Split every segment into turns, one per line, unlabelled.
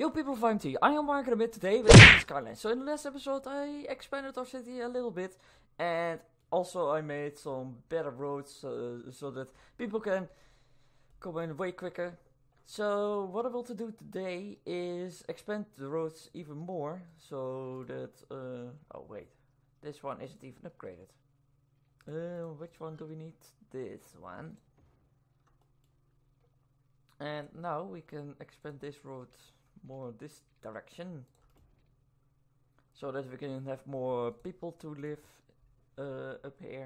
Yo people of IMT, I am Mark a bit today with Skyline. So in the last episode I expanded our city a little bit and also I made some better roads so that people can come in way quicker. So what I want to do today is expand the roads even more so that, oh wait, this one isn't even upgraded. Which one do we need? This one. And now we can expand this road more this direction so that we can have more people to live up here.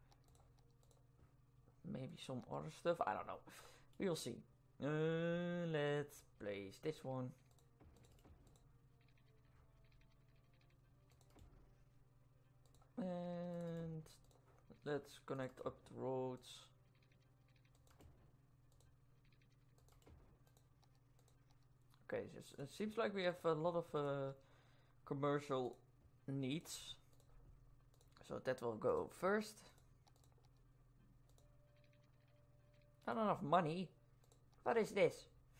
Maybe some other stuff, I don't know, we will see. Let's place this one. And let's connect up the roads. Okay, so it seems like we have a lot of commercial needs. So that will go first. Not enough money. What is this?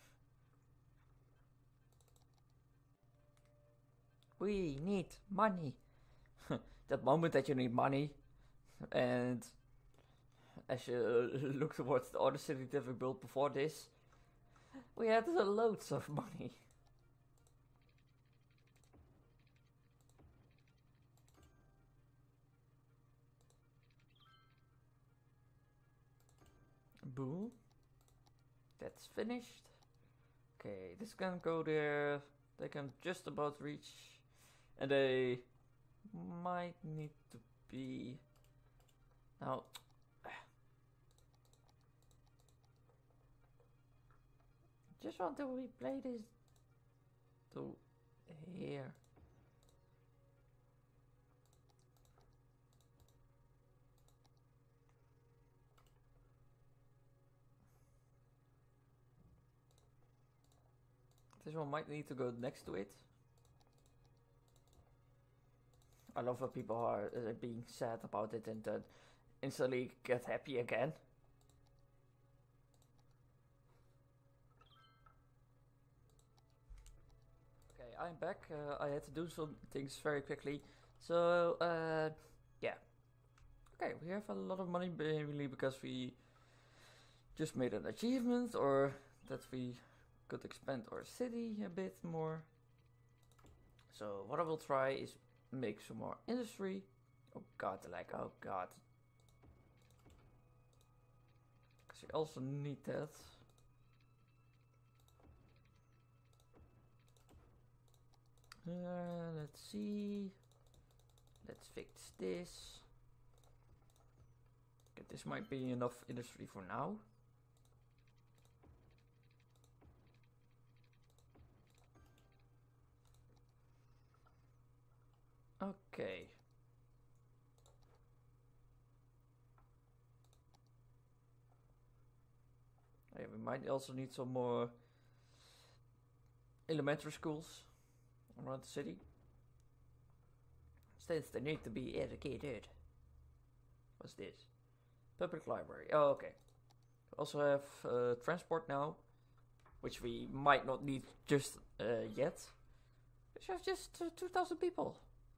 We need money. That moment that you need money. And as you look towards the other city that we built before this, we had loads of money. Boom. That's finished. Okay, this can go there. They can just about reach. And they might need to be... Now... Just want to replay this to here. This one might need to go next to it. I love when people are being sad about it and then instantly get happy again. I'm back. I had to do some things very quickly. So, yeah. Okay, we have a lot of money mainly because we just made an achievement or that we could expand our city a bit more. So, what I will try is make some more industry. Oh god, the lag. Oh god. Because we also need that. Let's see. Let's fix this. Okay, this might be enough industry for now. Okay. Okay, we might also need some more elementary schools around the city, since they need to be educated. What's this? Public library. Oh, okay. We also have transport now, which we might not need just yet. We have just 2,000 people.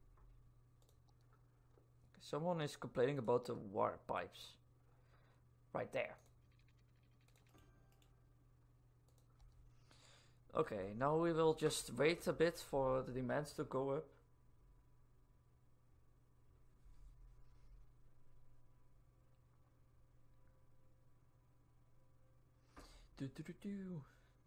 Someone is complaining about the water pipes. Right there. Okay, now we will just wait a bit for the demands to go up. Do.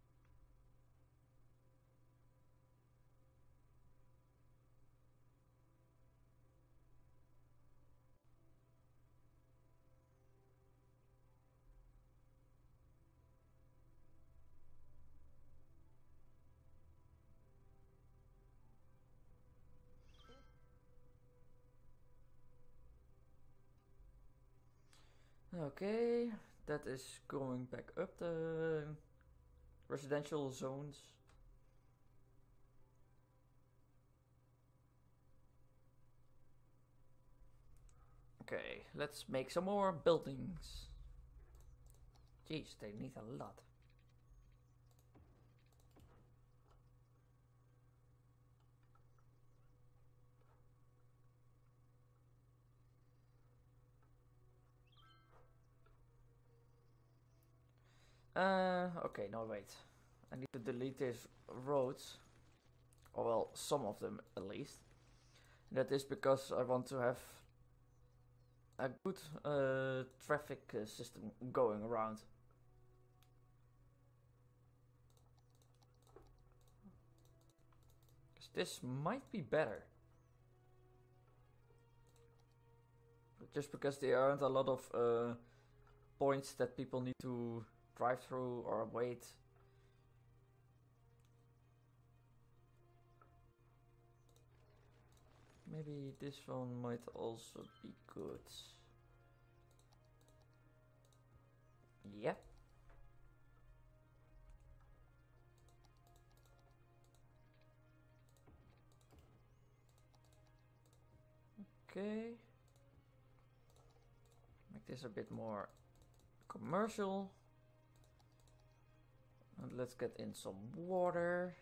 Okay, that is going back up the residential zones. Okay, let's make some more buildings. Jeez, they need a lot. Okay, no wait. I need to delete these roads. Or well, some of them at least. That is because I want to have a good traffic system going around. This might be better. Just because there aren't a lot of points that people need to drive through or wait. Maybe this one might also be good. Yep. Okay. Make this a bit more commercial. And let's get in some water.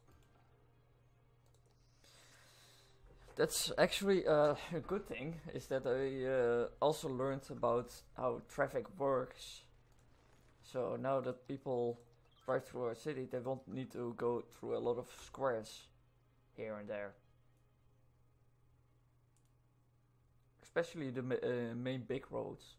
That's actually a good thing, is that I also learned about how traffic works. So now that people drive through our city, they won't need to go through a lot of squares here and there. Especially the main big roads.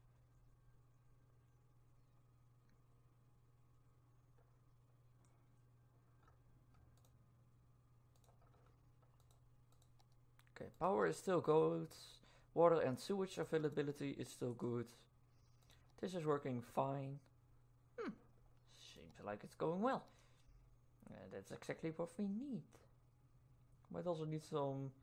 Okay, power is still good. Water and sewage availability is still good. This is working fine. Seems like it's going well. And that's exactly what we need. Might also need some...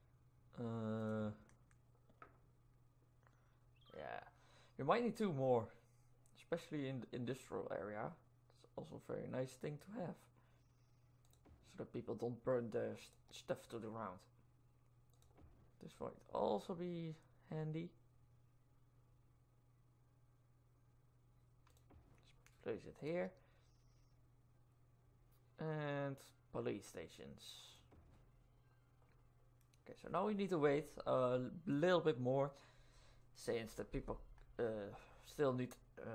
yeah. You might need 2 more. Especially in the industrial area. It's also a very nice thing to have. So that people don't burn their stuff to the ground. This might also be handy. Just place it here. And police stations. Okay, so now we need to wait a little bit more, since the people still need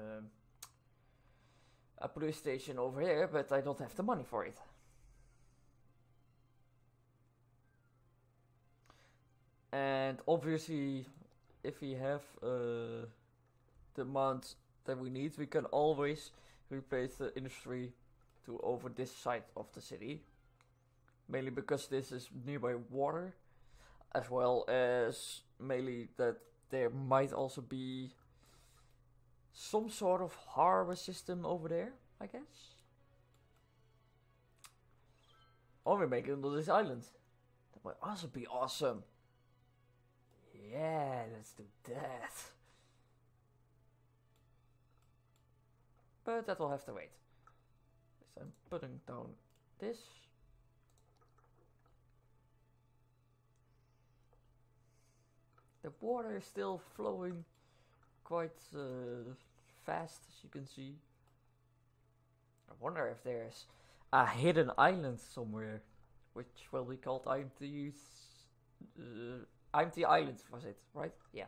a police station over here, but I don't have the money for it. And obviously, if we have the amount that we need, we can always replace the industry to over this side of the city. Mainly because this is nearby water, as well as mainly that there might also be some sort of harbor system over there, I guess. Or we make it on this island. That might also be awesome. Yeah, let's do that. But that will have to wait. So I'm putting down this. The water is still flowing quite fast, as you can see. I wonder if there's a hidden island somewhere, which will be called IMT's... IMT Island was it, right? Yeah.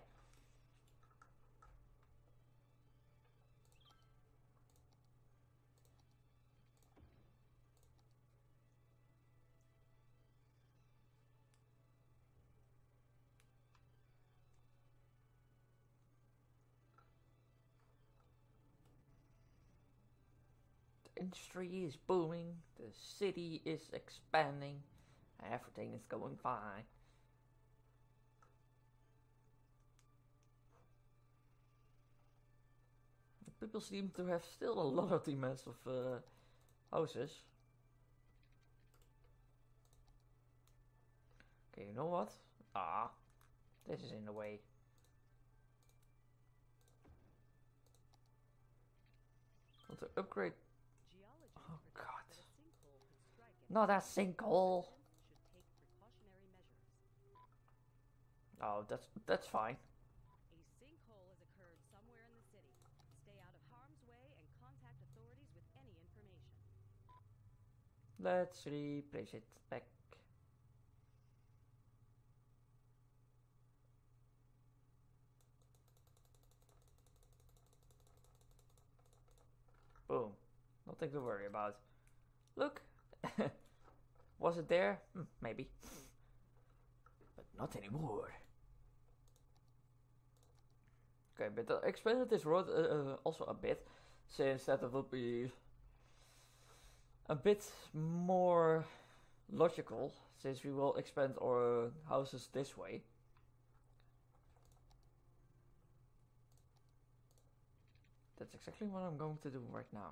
The industry is booming, the city is expanding, everything is going fine. People seem to have still a lot of demands of houses. Okay, you know what? This is in the way. Want to upgrade? Oh god. Not a sinkhole. Oh, that's fine.
A sinkhole has occurred somewhere in the city. Stay out of harm's way and contact authorities with any information.
Let's replace it back. Nothing to worry about. Look. Was it there? Maybe. But not anymore. Okay, but I expanded this road also a bit, since that it would be a bit more logical, since we will expand our houses this way. That's exactly what I'm going to do right now.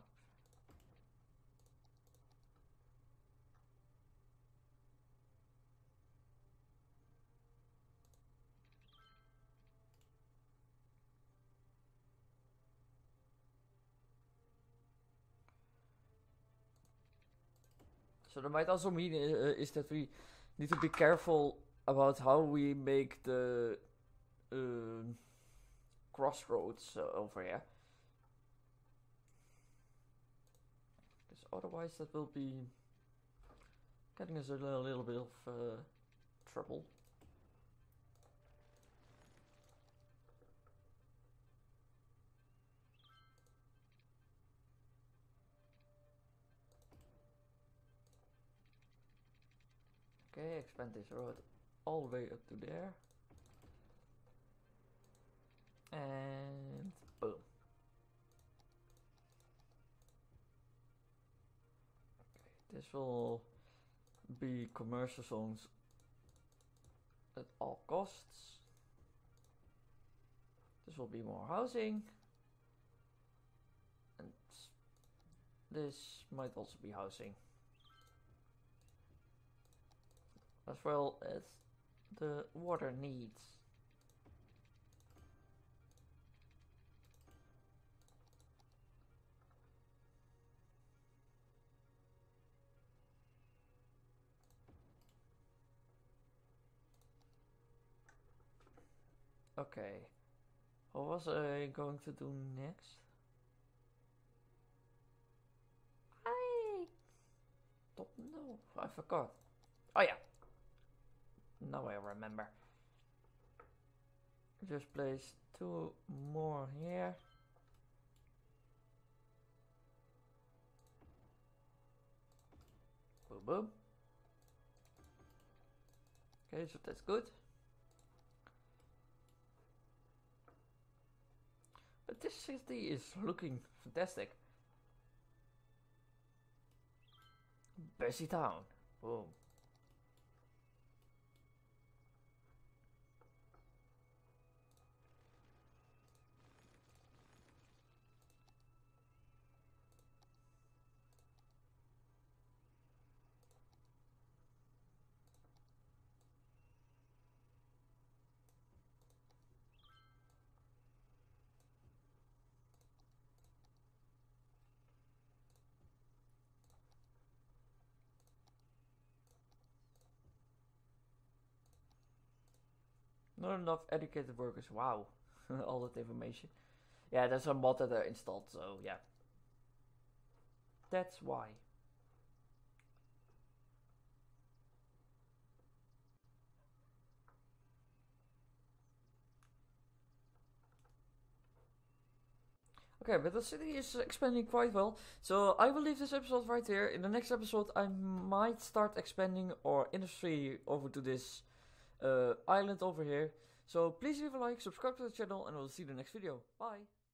So that might also mean is that we need to be careful about how we make the crossroads over here. Because otherwise that will be getting us a little bit of trouble. Okay, expand this road all the way up to there. And boom. Okay, this will be commercial zones at all costs. This will be more housing. And this might also be housing. As well as the water needs. Okay, what was I going to do next? I don't know, I forgot. Oh yeah. Now I remember. Just place 2 more here. Boom, boom. Okay, so that's good. But this city is looking fantastic. Busy town. Boom. Not enough educated workers. Wow. All that information. Yeah, there's a mod that I installed, so yeah. That's why. Okay, but the city is expanding quite well. So I will leave this episode right here. In the next episode, I might start expanding our industry over to this island over here. So please leave a like, subscribe to the channel, and we'll see you in the next video. Bye!